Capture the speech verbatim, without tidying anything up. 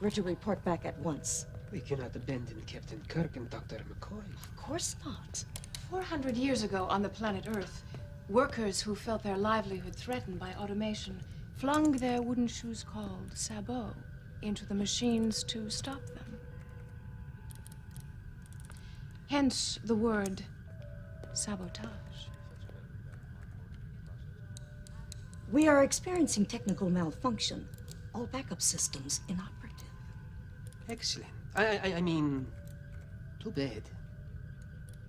We're to report back at once. We cannot abandon Captain Kirk and Doctor McCoy. Of course not. four hundred years ago on the planet Earth, workers who felt their livelihood threatened by automation flung their wooden shoes called Sabot into the machines to stop them. Hence the word sabotage. We are experiencing technical malfunction. All backup systems inoperative. Excellent. I, I, I mean, too bad.